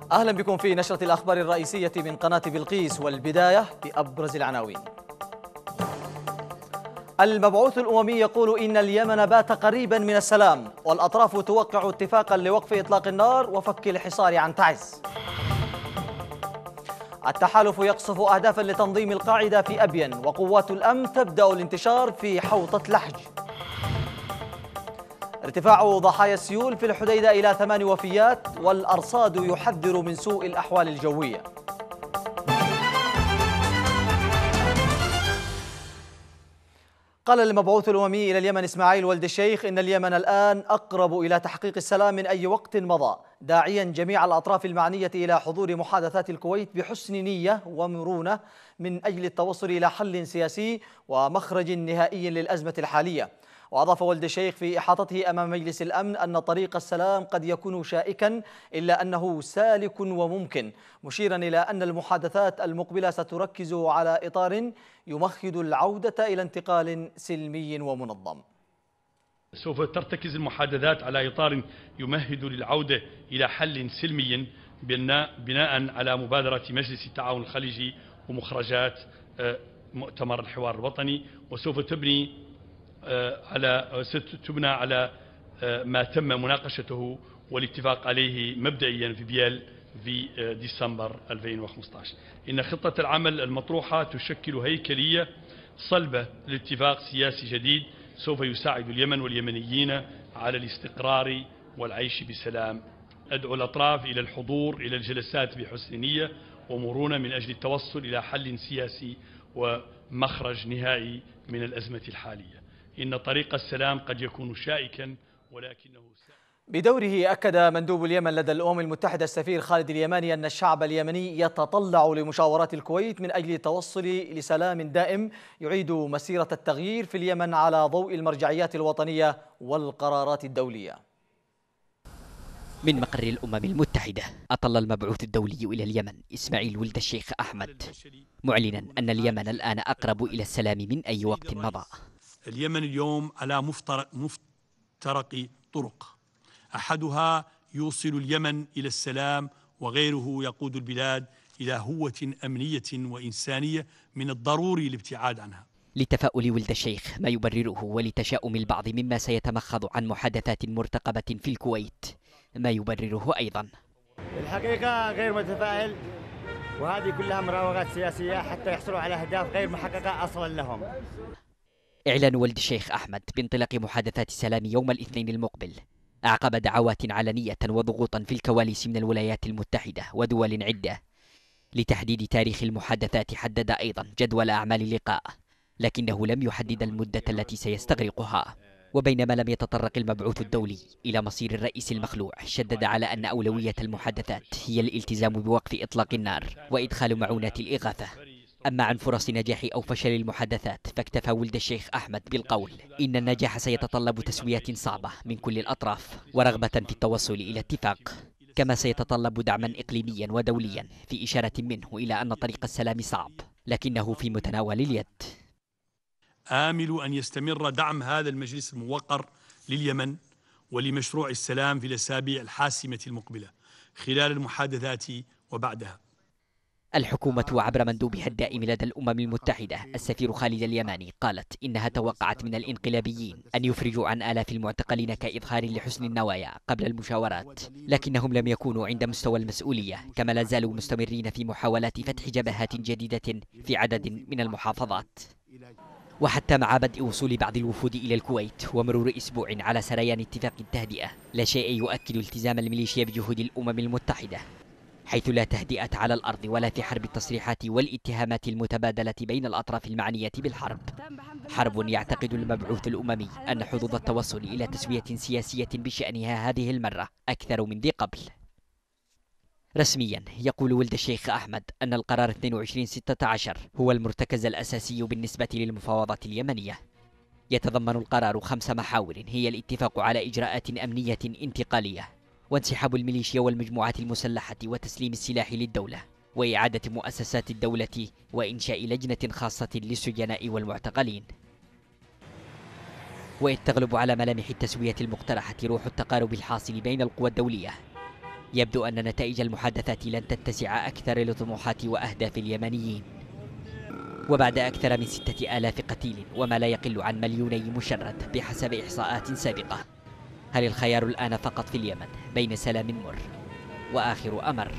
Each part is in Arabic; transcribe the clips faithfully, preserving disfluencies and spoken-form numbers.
أهلا بكم في نشرة الأخبار الرئيسية من قناة بلقيس، والبداية بأبرز العناوين. المبعوث الأممي يقول إن اليمن بات قريبا من السلام، والأطراف توقع اتفاقا لوقف إطلاق النار وفك الحصار عن تعز. التحالف يقصف أهدافا لتنظيم القاعدة في أبين، وقوات الأمن تبدأ الانتشار في حوطة لحج. ارتفاع ضحايا السيول في الحديدة إلى ثمان وفيات، والأرصاد يحذر من سوء الأحوال الجوية. قال المبعوث الأممي إلى اليمن إسماعيل ولد الشيخ إن اليمن الآن أقرب إلى تحقيق السلام من أي وقت مضى، داعيا جميع الأطراف المعنية إلى حضور محادثات الكويت بحسن نية ومرونة من أجل التوصل إلى حل سياسي ومخرج نهائي للأزمة الحالية. وأضاف ولد الشيخ في إحاطته أمام مجلس الأمن أن طريق السلام قد يكون شائكا إلا أنه سالك وممكن، مشيرا إلى أن المحادثات المقبلة ستركز على إطار يمهد العودة إلى انتقال سلمي ومنظم. سوف ترتكز المحادثات على إطار يمهد للعودة إلى حل سلمي بناء على مبادرة مجلس التعاون الخليجي ومخرجات مؤتمر الحوار الوطني، وسوف تبني على ستبنى على ما تم مناقشته والاتفاق عليه مبدئيا في بيال في ديسمبر ألفين وخمسة عشر. إن خطة العمل المطروحة تشكل هيكلية صلبة لاتفاق سياسي جديد سوف يساعد اليمن واليمنيين على الاستقرار والعيش بسلام. أدعو الأطراف إلى الحضور إلى الجلسات بحسن نية ومرونة من أجل التوصل إلى حل سياسي ومخرج نهائي من الأزمة الحالية. إن طريق السلام قد يكون شائكا ولكنه بدوره أكد مندوب اليمن لدى الأمم المتحدة السفير خالد اليماني أن الشعب اليمني يتطلع لمشاورات الكويت من أجل التوصل لسلام دائم يعيد مسيرة التغيير في اليمن على ضوء المرجعيات الوطنية والقرارات الدولية. من مقر الأمم المتحدة، أطل المبعوث الدولي إلى اليمن إسماعيل ولد الشيخ أحمد معلنا أن اليمن الآن أقرب إلى السلام من أي وقت مضى. اليمن اليوم على مفترق, مفترق طرق، أحدها يوصل اليمن إلى السلام، وغيره يقود البلاد إلى هوة أمنية وإنسانية من الضروري الابتعاد عنها. لتفاؤل ولد الشيخ ما يبرره ولتشاؤم البعض مما سيتمخض عن محادثات مرتقبة في الكويت ما يبرره أيضا. الحقيقة غير متفائل، وهذه كلها مراوغات سياسية حتى يحصلوا على أهداف غير محققة أصلا لهم. إعلان ولد الشيخ أحمد بانطلاق محادثات السلام يوم الاثنين المقبل أعقب دعوات علنية وضغوطا في الكواليس من الولايات المتحدة ودول عدة. لتحديد تاريخ المحادثات حدد أيضا جدول أعمال اللقاء، لكنه لم يحدد المدة التي سيستغرقها. وبينما لم يتطرق المبعوث الدولي إلى مصير الرئيس المخلوع، شدد على أن أولوية المحادثات هي الالتزام بوقف إطلاق النار وإدخال معونات الإغاثة. أما عن فرص نجاح أو فشل المحادثات فاكتفى ولد الشيخ أحمد بالقول إن النجاح سيتطلب تسويات صعبة من كل الأطراف ورغبة في التوصل إلى اتفاق، كما سيتطلب دعما إقليميا ودوليا، في إشارة منه إلى أن طريق السلام صعب لكنه في متناول اليد. آمل أن يستمر دعم هذا المجلس الموقر لليمن ولمشروع السلام في الأسابيع الحاسمة المقبلة خلال المحادثات وبعدها. الحكومة وعبر مندوبها الدائم لدى الأمم المتحدة السفير خالد اليماني قالت إنها توقعت من الانقلابيين أن يفرجوا عن آلاف المعتقلين كإظهار لحسن النوايا قبل المشاورات، لكنهم لم يكونوا عند مستوى المسؤولية، كما لا زالوا مستمرين في محاولات فتح جبهات جديدة في عدد من المحافظات. وحتى مع بدء وصول بعض الوفود إلى الكويت ومرور أسبوع على سريان اتفاق التهدئة، لا شيء يؤكد التزام الميليشيا بجهود الأمم المتحدة، حيث لا تهدئة على الأرض ولا في حرب التصريحات والاتهامات المتبادلة بين الأطراف المعنية بالحرب. حرب يعتقد المبعوث الأممي أن حظوظ التوصل إلى تسوية سياسية بشأنها هذه المرة أكثر من ذي قبل. رسميا يقول ولد الشيخ أحمد أن القرار اثنين وعشرين ستة عشر هو المرتكز الأساسي بالنسبة للمفاوضات اليمنية. يتضمن القرار خمس محاور هي الاتفاق على إجراءات أمنية انتقالية، وانسحاب الميليشيا والمجموعات المسلحة وتسليم السلاح للدولة، وإعادة مؤسسات الدولة، وإنشاء لجنة خاصة للسجناء والمعتقلين. وإذ تغلب على ملامح التسوية المقترحة روح التقارب الحاصل بين القوى الدولية، يبدو أن نتائج المحادثات لن تتسع أكثر لطموحات وأهداف اليمنيين. وبعد أكثر من ستة آلاف قتيل وما لا يقل عن مليوني مشرد بحسب إحصاءات سابقة، هل الخيار الآن فقط في اليمن بين سلام مر وآخر أمر؟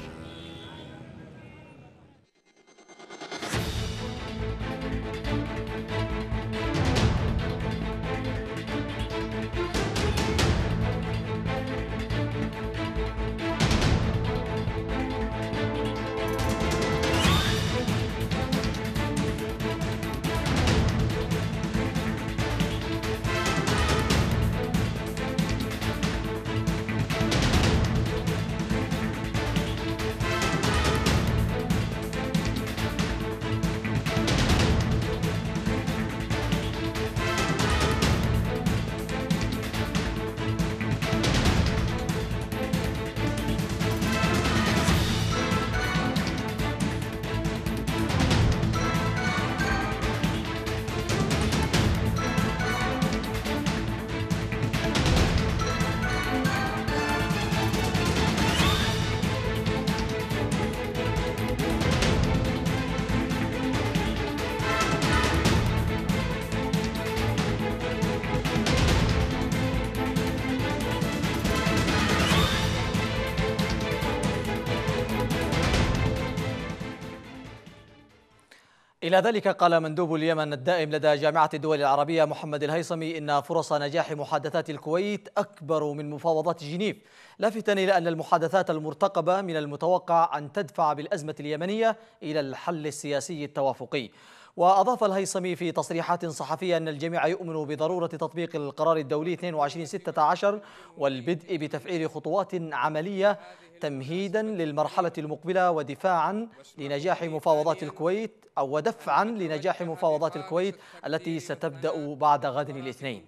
إلى ذلك قال مندوب اليمن الدائم لدى جامعة الدول العربية محمد الهيثمي إن فرص نجاح محادثات الكويت أكبر من مفاوضات جنيف، لافتا إلى أن المحادثات المرتقبة من المتوقع أن تدفع بالأزمة اليمنية إلى الحل السياسي التوافقي. وأضاف الهيثمي في تصريحات صحفية أن الجميع يؤمن بضرورة تطبيق القرار الدولي اثنين وعشرين ستة عشر والبدء بتفعيل خطوات عملية تمهيدا للمرحلة المقبلة ودفاعا لنجاح مفاوضات الكويت أو ودفعا لنجاح مفاوضات الكويت التي ستبدأ بعد غد الاثنين.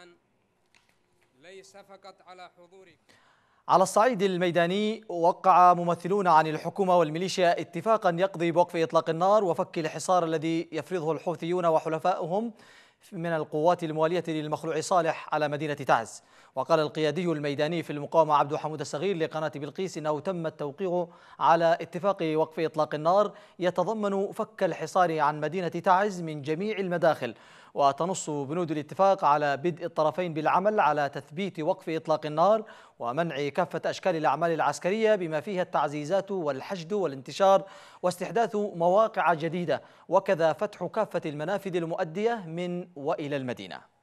على الصعيد الميداني، وقع ممثلون عن الحكومة والميليشيا اتفاقا يقضي بوقف إطلاق النار وفك الحصار الذي يفرضه الحوثيون وحلفائهم من القوات الموالية للمخلوع صالح على مدينة تعز. وقال القيادي الميداني في المقاومة عبد حمود الصغير لقناة بلقيس إنه تم التوقيع على اتفاق وقف إطلاق النار يتضمن فك الحصار عن مدينة تعز من جميع المداخل، وتنص بنود الاتفاق على بدء الطرفين بالعمل على تثبيت وقف إطلاق النار ومنع كافة أشكال الأعمال العسكرية بما فيها التعزيزات والحشد والانتشار واستحداث مواقع جديدة، وكذا فتح كافة المنافذ المؤدية من وإلى المدينة.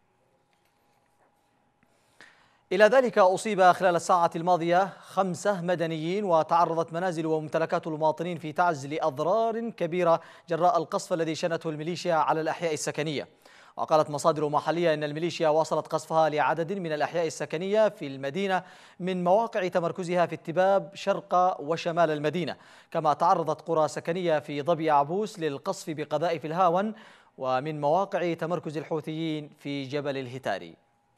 إلى ذلك أصيب خلال الساعة الماضية خمسة مدنيين، وتعرضت منازل وممتلكات المواطنين في تعز لأضرار كبيرة جراء القصف الذي شنته الميليشيا على الأحياء السكنية. وقالت مصادر محلية أن الميليشيا واصلت قصفها لعدد من الأحياء السكنية في المدينة من مواقع تمركزها في التباب شرق وشمال المدينة، كما تعرضت قرى سكنية في ضبي عبوس للقصف بقذائف الهاون، ومن مواقع تمركز الحوثيين في جبل الهتاري.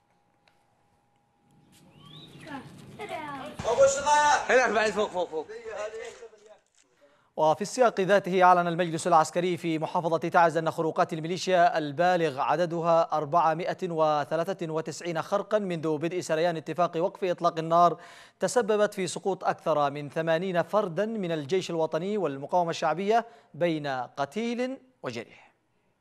وفي السياق ذاته أعلن المجلس العسكري في محافظة تعز أن خروقات الميليشيا البالغ عددها أربعمائة وثلاثة وتسعين خرقا منذ بدء سريان اتفاق وقف إطلاق النار تسببت في سقوط أكثر من ثمانين فردا من الجيش الوطني والمقاومة الشعبية بين قتيل وجريح.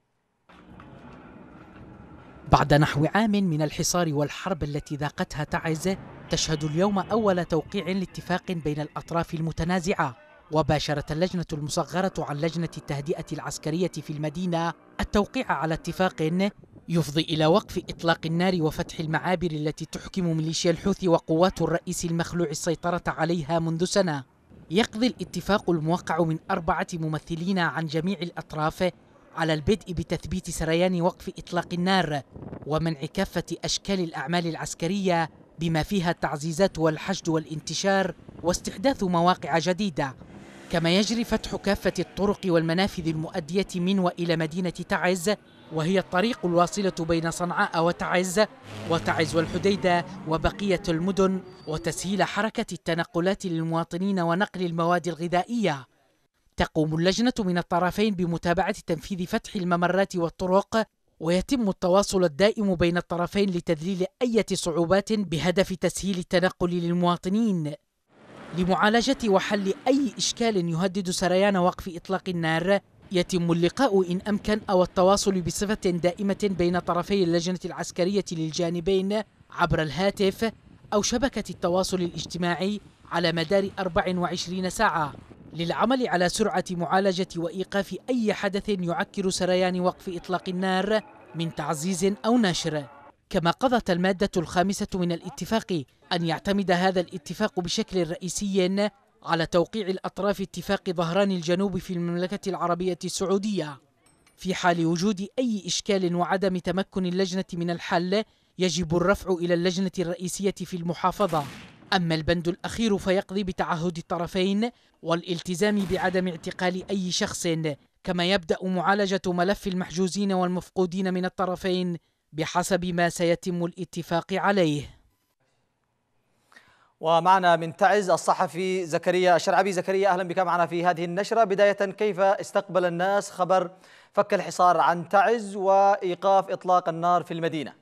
بعد نحو عام من الحصار والحرب التي ذاقتها تعز، تشهد اليوم أول توقيع لاتفاق بين الأطراف المتنازعة. وباشرت اللجنة المصغرة عن لجنة التهدئة العسكرية في المدينة التوقيع على اتفاق يفضي إلى وقف إطلاق النار وفتح المعابر التي تحكم ميليشيا الحوثي وقوات الرئيس المخلوع السيطرة عليها منذ سنة. يقضي الاتفاق الموقع من أربعة ممثلين عن جميع الأطراف على البدء بتثبيت سريان وقف إطلاق النار ومنع كافة أشكال الأعمال العسكرية بما فيها التعزيزات والحشد والانتشار واستحداث مواقع جديدة، كما يجري فتح كافة الطرق والمنافذ المؤدية من وإلى مدينة تعز، وهي الطريق الواصلة بين صنعاء وتعز وتعز والحديدة وبقية المدن، وتسهيل حركة التنقلات للمواطنين ونقل المواد الغذائية. تقوم اللجنة من الطرفين بمتابعة تنفيذ فتح الممرات والطرق، ويتم التواصل الدائم بين الطرفين لتذليل أي صعوبات بهدف تسهيل التنقل للمواطنين. لمعالجة وحل أي إشكال يهدد سريان وقف إطلاق النار، يتم اللقاء إن أمكن أو التواصل بصفة دائمة بين طرفي اللجنة العسكرية للجانبين عبر الهاتف أو شبكة التواصل الاجتماعي على مدار أربع وعشرين ساعة للعمل على سرعة معالجة وإيقاف أي حدث يعكر سريان وقف إطلاق النار من تعزيز أو نشر. كما قضت المادة الخامسة من الاتفاق أن يعتمد هذا الاتفاق بشكل رئيسي على توقيع الأطراف اتفاق ظهران الجنوب في المملكة العربية السعودية. في حال وجود أي إشكال وعدم تمكن اللجنة من الحل يجب الرفع إلى اللجنة الرئيسية في المحافظة. أما البند الأخير فيقضي بتعهد الطرفين والالتزام بعدم اعتقال أي شخص، كما يبدأ معالجة ملف المحجوزين والمفقودين من الطرفين بحسب ما سيتم الاتفاق عليه. ومعنا من تعز الصحفي زكريا الشرعبي. زكريا، أهلا بك معنا في هذه النشرة. بداية، كيف استقبل الناس خبر فك الحصار عن تعز وإيقاف إطلاق النار في المدينة؟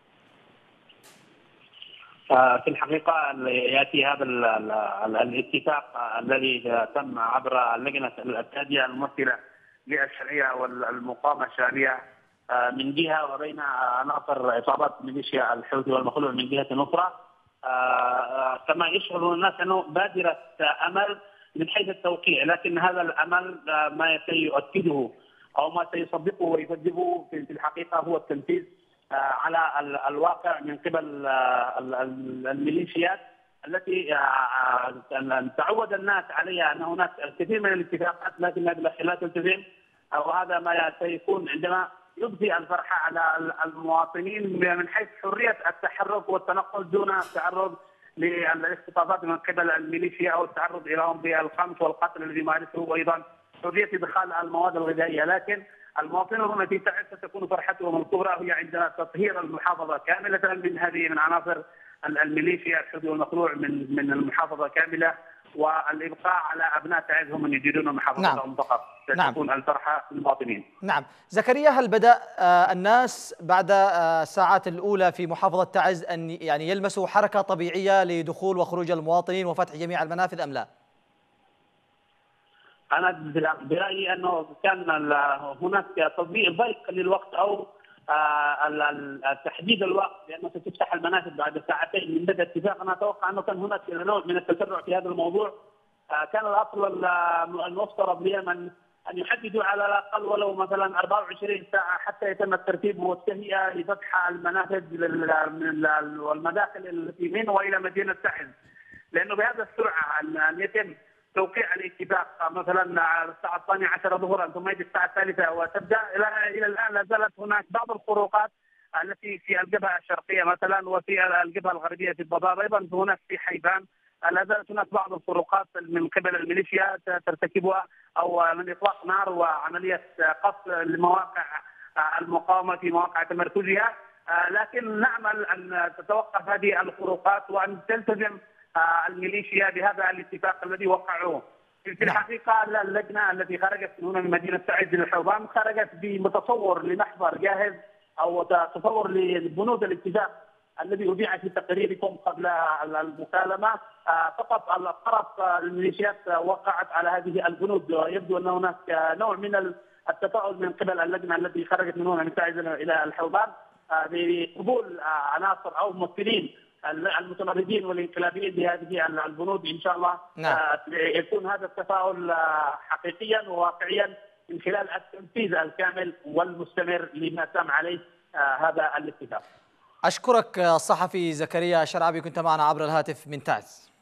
في الحقيقة يأتي هذا الاتفاق الذي تم عبر اللجنة التادية الممثلة للشرعية والمقاومة الشعبية من جهة، وبين عناصر عصابات ميليشيا الحوثي والمخلوع من جهة أخرى، كما يشعر الناس أنه بادرة أمل من حيث التوقيع، لكن هذا الأمل ما سيؤكده أو ما سيصدقه ويصدقه في الحقيقة هو التنفيذ على الواقع من قبل الميليشيات التي تعود الناس عليها أن هناك الكثير من الاتفاقات لكنها بالأخير لا تلتزم، وهذا ما سيكون عندما يبدي الفرحة على المواطنين من حيث حرية التحرك والتنقل دون التعرض للاختطافات من قبل الميليشيا أو التعرض إليهم بالقمع والقتل الذي يمارسه، وأيضا حرية إدخال المواد الغذائية. لكن المواطنون في تعز ستكون فرحتهم الكبرى هي عند تطهير المحافظة كاملة من هذه من عناصر الميليشيا الحوثي والمخلوع من من المحافظة كاملة، والإبقاء على أبناء تعز هم من يجيدون محافظتهم. نعم. فقط ستكون نعم. الفرحة للمواطنين. نعم. زكريا، هل بدأ الناس بعد الساعات الأولى في محافظة تعز أن يعني يلمسوا حركة طبيعية لدخول وخروج المواطنين وفتح جميع المنافذ أم لا؟ أنا برأيي أنه كان هناك تطبيق ضيق للوقت أو تحديد الوقت، لأنه ستفتح المنافذ بعد ساعتين من بدء الاتفاق. أنا أتوقع أنه كان هناك نوع من التسرع في هذا الموضوع. كان الأصل المفترض اليمن أن يحددوا على الأقل ولو مثلا أربع وعشرين ساعة حتى يتم الترتيب والتهيئة لفتح المنافذ والمداخل التي من وإلى مدينة تعز، لأنه بهذا السرعة أن يتم توقيع الاتفاق مثلا الساعة الثانية عشرة ظهرا ثم يجي الساعة الثالثة وتبدأ إلى إلى الآن لا زالت هناك بعض الخروقات التي في الجبهة الشرقية مثلا وفي الجبهة الغربية في الضباب، أيضا هناك في حيفان لا زالت هناك بعض الخروقات من قبل الميليشيا ترتكبها أو من إطلاق نار وعملية قصف لمواقع المقاومة في مواقع تمركزها، لكن نأمل أن تتوقف هذه الخروقات وأن تلتزم الميليشيا بهذا الاتفاق الذي وقعوه. في الحقيقة اللجنة التي خرجت هنا من مدينة تعز للحوضان خرجت بمتصور لمحضر جاهز أو تصور لبنود الاتفاق الذي أذيع في تقريركم قبل المكالمة. فقط الطرف الميليشيات وقعت على هذه البنود، ويبدو أن هناك نوع من التفاؤل من قبل اللجنة التي خرجت من هنا من تعز إلى الحوضان بقبول عناصر أو ممثلين المتمردين والانقلابيين بهذه البنود. ان شاء الله نعم. يكون هذا التفاؤل حقيقيا وواقعيا من خلال التنفيذ الكامل والمستمر لما تم عليه هذا الاتفاق. اشكرك الصحفي زكريا الشرعبي، كنت معنا عبر الهاتف من تعز.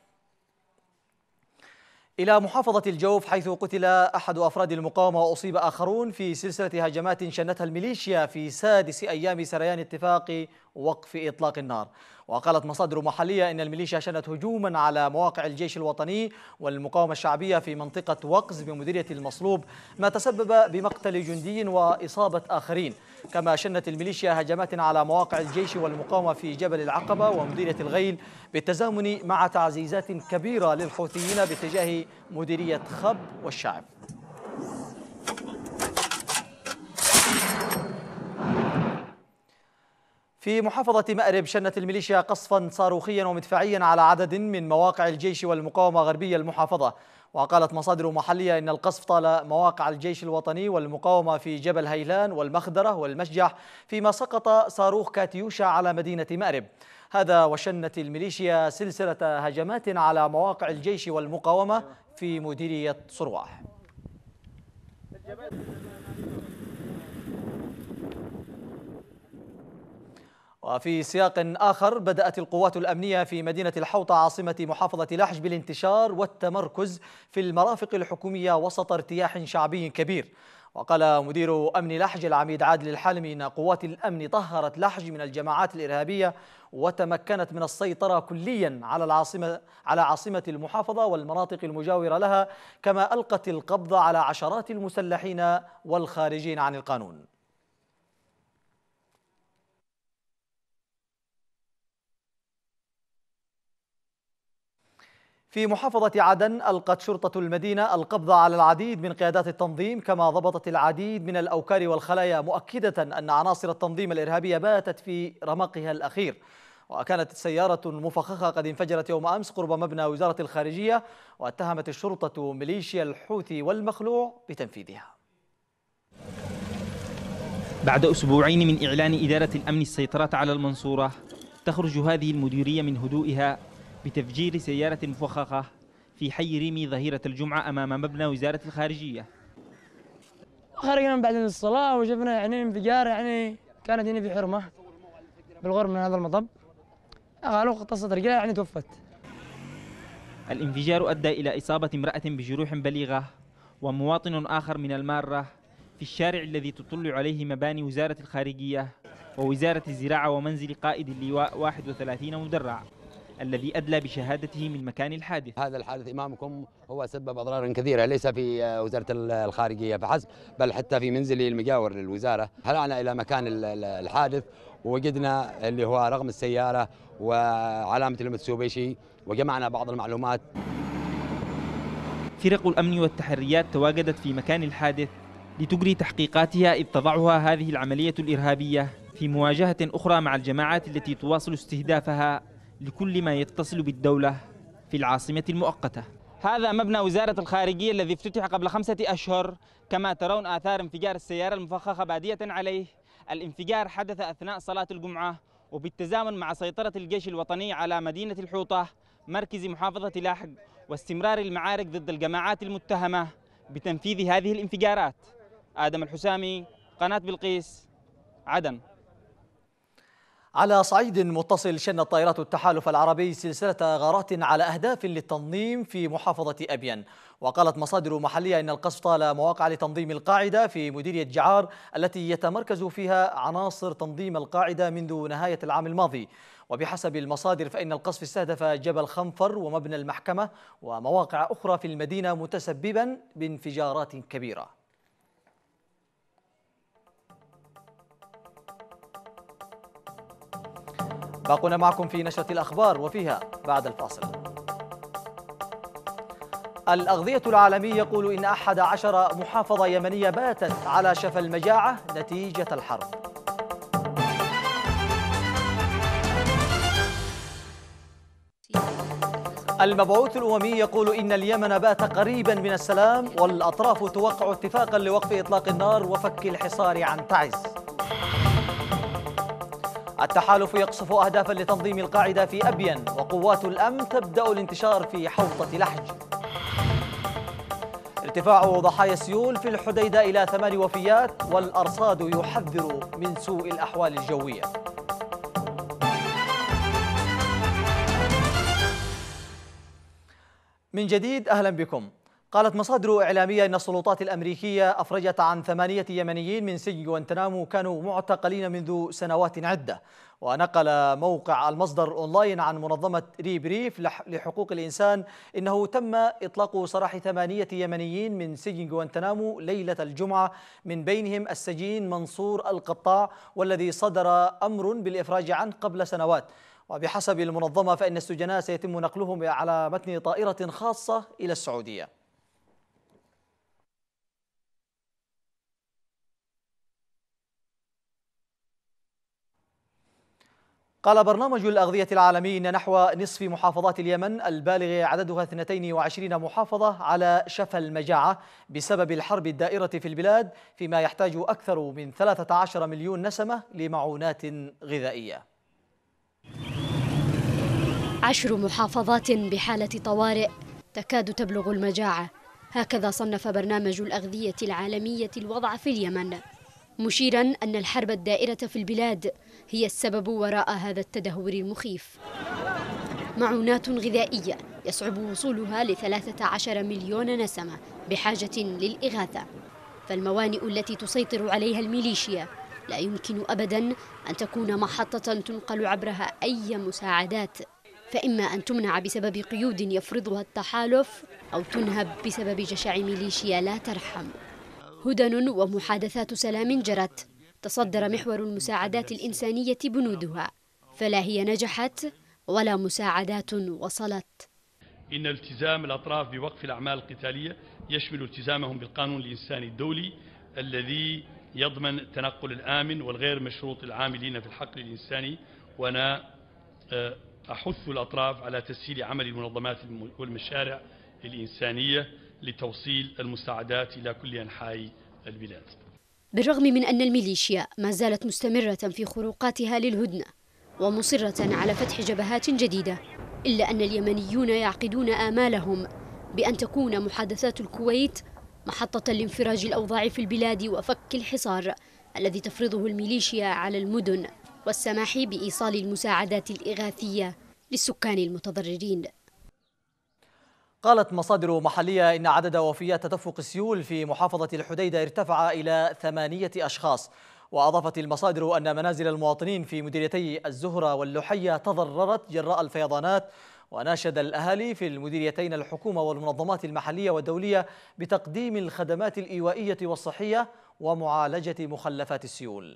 إلى محافظة الجوف، حيث قتل أحد أفراد المقاومة وأصيب آخرون في سلسلة هجمات شنتها الميليشيا في سادس أيام سريان اتفاق وقف إطلاق النار. وقالت مصادر محلية إن الميليشيا شنت هجوما على مواقع الجيش الوطني والمقاومة الشعبية في منطقة وقز بمديرية المصلوب، ما تسبب بمقتل جندي وإصابة آخرين. كما شنت الميليشيا هجمات على مواقع الجيش والمقاومة في جبل العقبة ومديرية الغيل، بالتزامن مع تعزيزات كبيرة للحوثيين باتجاه مديرية خب والشعب. في محافظة مأرب شنت الميليشيا قصفا صاروخيا ومدفعيا على عدد من مواقع الجيش والمقاومة غربية المحافظة. وقالت مصادر محلية إن القصف طال مواقع الجيش الوطني والمقاومة في جبل هيلان والمخدرة والمشجح، فيما سقط صاروخ كاتيوشا على مدينة مأرب. هذا وشنت الميليشيا سلسلة هجمات على مواقع الجيش والمقاومة في مديرية صرواح. وفي سياق آخر، بدأت القوات الأمنية في مدينة الحوطة عاصمة محافظة لحج بالانتشار والتمركز في المرافق الحكومية وسط ارتياح شعبي كبير. وقال مدير أمن لحج العميد عادل الحالمي إن قوات الأمن طهرت لحج من الجماعات الإرهابية وتمكنت من السيطرة كليا على العاصمة على عاصمة المحافظة والمناطق المجاورة لها، كما ألقت القبض على عشرات المسلحين والخارجين عن القانون. في محافظة عدن ألقت شرطة المدينة القبض على العديد من قيادات التنظيم، كما ضبطت العديد من الأوكار والخلايا، مؤكدة أن عناصر التنظيم الإرهابية باتت في رمقها الأخير. وكانت سيارة مفخخة قد انفجرت يوم أمس قرب مبنى وزارة الخارجية، واتهمت الشرطة ميليشيا الحوثي والمخلوع بتنفيذها. بعد أسبوعين من إعلان إدارة الأمن السيطرة على المنصورة، تخرج هذه المديرية من هدوئها بتفجير سيارة مفخخة في حي ريمي ظهيرة الجمعة أمام مبنى وزارة الخارجية. خرجنا بعد الصلاة وشفنا يعني انفجار، يعني كانت هنا في حرمة بالغرب من هذا المطب، قالوا اغتصت رجال يعني توفت. الانفجار أدى إلى إصابة امرأة بجروح بليغة ومواطن آخر من المارة في الشارع الذي تطل عليه مباني وزارة الخارجية ووزارة الزراعة ومنزل قائد اللواء واحد وثلاثين مدرع الذي أدلى بشهادته من مكان الحادث. هذا الحادث أمامكم هو سبب أضرار كثيرة ليس في وزارة الخارجية فحسب، بل حتى في منزلي المجاور للوزارة. هلعنا إلى مكان الحادث ووجدنا اللي هو رقم السيارة وعلامة المتسوبيشي، وجمعنا بعض المعلومات. فرق الأمن والتحريات تواجدت في مكان الحادث لتجري تحقيقاتها، إذ تضعها هذه العملية الإرهابية في مواجهة أخرى مع الجماعات التي تواصل استهدافها لكل ما يتصل بالدولة في العاصمة المؤقتة. هذا مبنى وزارة الخارجية الذي افتتح قبل خمسة أشهر. كما ترون آثار انفجار السيارة المفخخة بادية عليه. الانفجار حدث أثناء صلاة الجمعة، وبالتزامن مع سيطرة الجيش الوطني على مدينة الحوطة مركز محافظة لحج، واستمرار المعارك ضد الجماعات المتهمة بتنفيذ هذه الانفجارات. آدم الحسامي، قناة بلقيس، عدن. على صعيد متصل، شنت طائرات التحالف العربي سلسلة غارات على أهداف للتنظيم في محافظة أبين. وقالت مصادر محلية إن القصف طال مواقع لتنظيم القاعدة في مديرية جعار التي يتمركز فيها عناصر تنظيم القاعدة منذ نهاية العام الماضي. وبحسب المصادر فإن القصف استهدف جبل خنفر ومبنى المحكمة ومواقع أخرى في المدينة، متسببا بانفجارات كبيرة. باقون معكم في نشرة الأخبار، وفيها بعد الفاصل. الأغذية العالمي يقول إن أحد عشر محافظة يمنية باتت على شفا المجاعة نتيجة الحرب. المبعوث الأممي يقول إن اليمن بات قريبا من السلام، والأطراف توقع اتفاقا لوقف إطلاق النار وفك الحصار عن تعز. التحالف يقصف أهدافا لتنظيم القاعدة في أبين، وقوات الأمن تبدأ الانتشار في حوطة لحج. ارتفاع ضحايا السيول في الحديدة إلى ثمان وفيات، والأرصاد يحذر من سوء الأحوال الجوية. من جديد أهلا بكم. قالت مصادر إعلامية إن السلطات الأمريكية أفرجت عن ثمانية يمنيين من سجن غوانتنامو كانوا معتقلين منذ سنوات عدة. ونقل موقع المصدر أونلاين عن منظمة ريبريف لحقوق الإنسان إنه تم إطلاق سراح ثمانية يمنيين من سجن غوانتنامو ليلة الجمعة، من بينهم السجين منصور القطاع والذي صدر أمر بالإفراج عنه قبل سنوات. وبحسب المنظمة فإن السجناء سيتم نقلهم على متن طائرة خاصة إلى السعودية. قال برنامج الأغذية العالمي إن نحو نصف محافظات اليمن البالغ عددها اثنتين وعشرين محافظة على شفا المجاعة بسبب الحرب الدائرة في البلاد، فيما يحتاج أكثر من ثلاثة عشر مليون نسمة لمعونات غذائية. عشر محافظات بحالة طوارئ تكاد تبلغ المجاعة، هكذا صنف برنامج الأغذية العالمية الوضع في اليمن، مشيرا أن الحرب الدائرة في البلاد هي السبب وراء هذا التدهور المخيف. معونات غذائية يصعب وصولها لثلاثة عشر مليون نسمة بحاجة للإغاثة، فالموانئ التي تسيطر عليها الميليشيا لا يمكن أبدا أن تكون محطة تنقل عبرها أي مساعدات، فإما أن تمنع بسبب قيود يفرضها التحالف أو تنهب بسبب جشع ميليشيا لا ترحم. هدن ومحادثات سلام جرت، تصدر محور المساعدات الإنسانية بنودها، فلا هي نجحت ولا مساعدات وصلت. إن التزام الأطراف بوقف الأعمال القتالية يشمل التزامهم بالقانون الإنساني الدولي الذي يضمن التنقل الآمن والغير مشروط العاملين في الحقل الإنساني، وأنا أحث الأطراف على تسهيل عمل المنظمات والمشاريع الإنسانية لتوصيل المساعدات إلى كل أنحاء البلاد. بالرغم من أن الميليشيا ما زالت مستمرة في خروقاتها للهدنة ومصرة على فتح جبهات جديدة، إلا أن اليمنيون يعقدون آمالهم بأن تكون محادثات الكويت محطة لانفراج الأوضاع في البلاد وفك الحصار الذي تفرضه الميليشيا على المدن، والسماح بإيصال المساعدات الإغاثية للسكان المتضررين. قالت مصادر محلية إن عدد وفيات تدفق السيول في محافظة الحديدة ارتفع إلى ثمانية أشخاص، وأضافت المصادر أن منازل المواطنين في مديريتي الزهرة واللحية تضررت جراء الفيضانات، وناشد الأهالي في المديريتين الحكومة والمنظمات المحلية والدولية بتقديم الخدمات الإيوائية والصحية ومعالجة مخلفات السيول.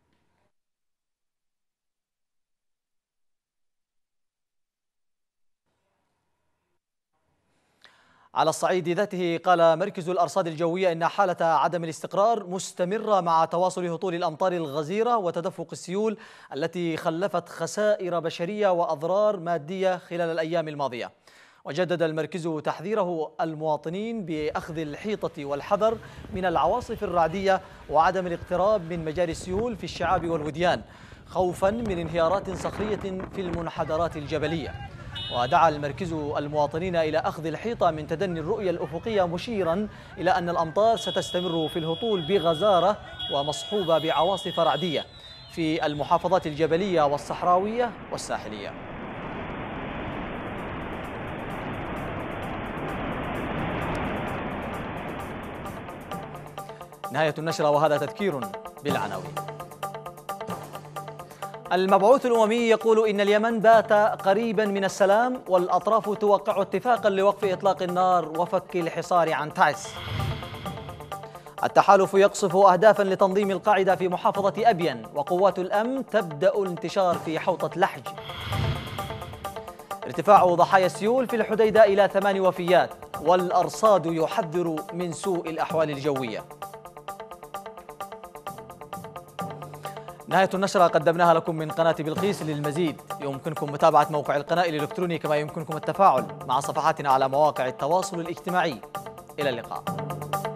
على الصعيد ذاته قال مركز الأرصاد الجوية إن حالة عدم الاستقرار مستمرة مع تواصل هطول الأمطار الغزيرة وتدفق السيول التي خلفت خسائر بشرية وأضرار مادية خلال الأيام الماضية. وجدد المركز تحذيره المواطنين بأخذ الحيطة والحذر من العواصف الرعدية وعدم الاقتراب من مجاري السيول في الشعاب والوديان خوفا من انهيارات صخرية في المنحدرات الجبلية. ودعا المركز المواطنين إلى أخذ الحيطة من تدني الرؤية الأفقية، مشيرا إلى أن الأمطار ستستمر في الهطول بغزارة ومصحوبة بعواصف رعدية في المحافظات الجبلية والصحراوية والساحلية. نهاية النشرة، وهذا تذكير بالعناوين. المبعوث الأممي يقول إن اليمن بات قريبا من السلام، والأطراف توقع اتفاقا لوقف إطلاق النار وفك الحصار عن تعز. التحالف يقصف أهدافا لتنظيم القاعدة في محافظة أبين، وقوات الأمن تبدأ الانتشار في حوطة لحج. ارتفاع ضحايا السيول في الحديدة إلى ثمان وفيات، والأرصاد يحذر من سوء الأحوال الجوية. نهاية النشرة قدمناها لكم من قناة بلقيس. للمزيد يمكنكم متابعة موقع القناة الإلكتروني، كما يمكنكم التفاعل مع صفحاتنا على مواقع التواصل الاجتماعي. إلى اللقاء.